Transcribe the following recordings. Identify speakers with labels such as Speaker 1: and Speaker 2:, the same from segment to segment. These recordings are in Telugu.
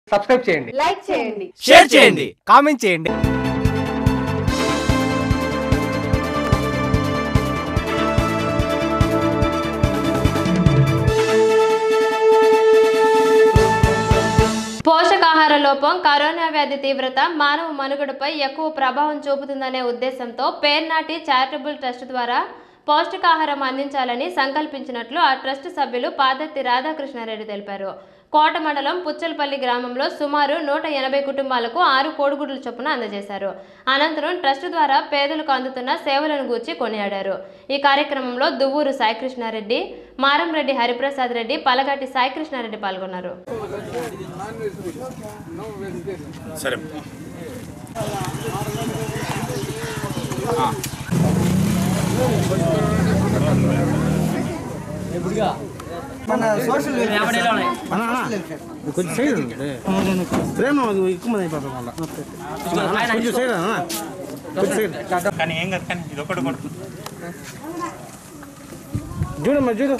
Speaker 1: సబ్స్క్రైబ్ చేయండి,
Speaker 2: లైక్ చేయండి,
Speaker 3: షేర్ చేయండి, కామెంట్ చేయండి.
Speaker 2: పోషకాహార లోపం కరోనా వ్యాధి తీవ్రత మానవ మనుగడపై ఎక్కువ ప్రభావం చూపుతుందనే ఉద్దేశంతో పేర్నాటి చారిటబుల్ ట్రస్ట్ ద్వారా పౌష్టికాహారం అందించాలని సంకల్పించినట్లు ఆ ట్రస్ట్ సభ్యులు పాదర్తి రాధాకృష్ణారెడ్డి తెలిపారు. కోట మండలం పుచ్చలపల్లి గ్రామంలో సుమారు 180 కుటుంబాలకు 6 కోడిగుడ్ల చొప్పున అందజేశారు. అనంతరం ట్రస్ట్ ద్వారా పేదలకు అందుతున్న సేవలను గూర్చి కొనియాడారు. ఈ కార్యక్రమంలో దువ్వూరు సాయికృష్ణారెడ్డి, మారంరెడ్డి హరిప్రసాద్ రెడ్డి, పలగాటి సాయికృష్ణారెడ్డి పాల్గొన్నారు.
Speaker 4: మన సోషల్ కొంచెం సైడ్ ప్రేమ ఎక్కువ మంది అయిపోతాం వల్ల కొంచెం సైడ్ కానీ ఏం కాదు. కానీ ఇది ఒకటి చూడమ్మా చూడు.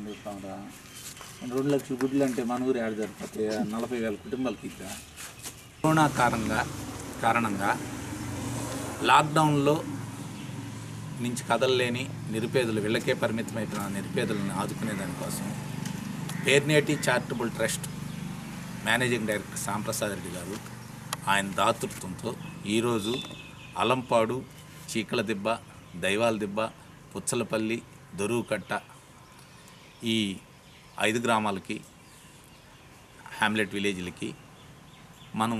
Speaker 5: 2 లక్షల గుడ్లు అంటే మన ఊరు ఏడు జరిపోతే 40,000 కుటుంబాలకి. కరోనా కారణంగా లాక్డౌన్లో నుంచి కదలలేని నిరుపేదలు, వీళ్ళకే పరిమితమైన నిరుపేదలను ఆదుకునే దానికోసం Perneti charitable trust managing director Shyamprasad Reddy గారు ఆయన దాతృత్వంతో ఈరోజు అలంపాడు, చీకల దిబ్బ, దైవాల దిబ్బ, పుచ్చలపల్లి, దొరువుకట్ట ఈ 5 గ్రామాలకి, హ్యామ్లెట్ విలేజ్లకి మనం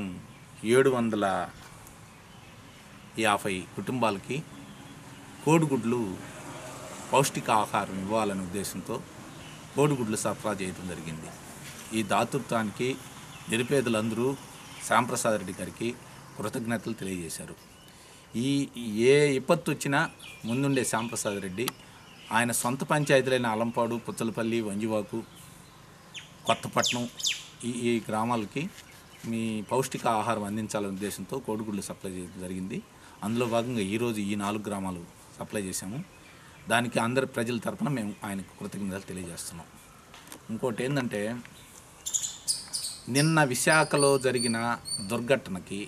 Speaker 5: 750 కుటుంబాలకి కోడిగుడ్లు పౌష్టికాహారం ఇవ్వాలనే ఉద్దేశంతో కోడిగుడ్లు సరఫరా చేయడం జరిగింది. ఈ దాతృత్వానికి నిరుపేదలందరూ శ్యాంప్రసాద్ రెడ్డి గారికి కృతజ్ఞతలు తెలియజేశారు. ఏ విపత్తు వచ్చినా ముందుండే శ్యాంప్రసాద్ రెడ్డి ఆయన సొంత పంచాయతీలైన అలంపాడు, పుచ్చలపల్లి, వంజివాకు, కొత్తపట్నం ఈ గ్రామాలకి మీ పౌష్టికాహారం అందించాలనే ఉద్దేశంతో కోడిగుడ్లు సప్లై చేయడం జరిగింది. అందులో భాగంగా ఈరోజు ఈ 4 గ్రామాలు సప్లై చేశాము. దానికి అందరి ప్రజల తరఫున మేము ఆయనకు కృతజ్ఞతలు తెలియజేస్తున్నాం. ఇంకోటి ఏంటంటే, నిన్న విశాఖలో జరిగిన దుర్ఘటనకి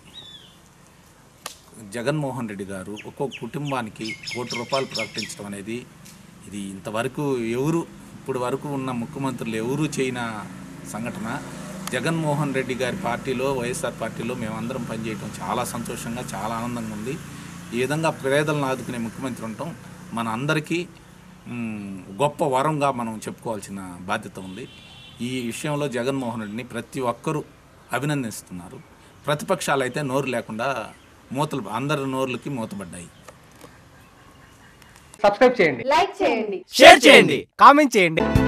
Speaker 5: జగన్మోహన్ రెడ్డి గారు ఒక్కొక్క కుటుంబానికి ₹1 కోటి ప్రకటించడం అనేది ఇది ఇంతవరకు ఇప్పుడు వరకు ఉన్న ముఖ్యమంత్రులు ఎవరూ చేయని సంఘటన. జగన్మోహన్ రెడ్డి గారి పార్టీలో, వైఎస్ఆర్ పార్టీలో మేమందరం పనిచేయటం చాలా సంతోషంగా, చాలా ఆనందంగా ఉంది. ఈ విధంగా పేదలను ఆదుకునే ముఖ్యమంత్రి ఉండటం మన అందరికీ గొప్ప వరంగా మనం చెప్పుకోవాల్సిన బాధ్యత ఉంది. ఈ విషయంలో జగన్మోహన్ రెడ్డిని ప్రతి ఒక్కరూ అభినందిస్తున్నారు. ప్రతిపక్షాలు అయితే నోరు లేకుండా అందరి నోర్లకి మూతపడ్డాయి.
Speaker 1: సబ్స్క్రైబ్ చేయండి,
Speaker 2: లైక్ చేయండి,
Speaker 3: షేర్ చేయండి, కామెంట్ చేయండి.